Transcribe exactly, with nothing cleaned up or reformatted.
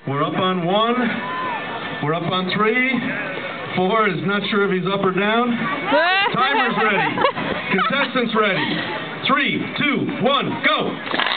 We're up on one. We're up on three. Four is not sure if he's up or down. Timer's ready. Contestants ready. Three, two, one, go.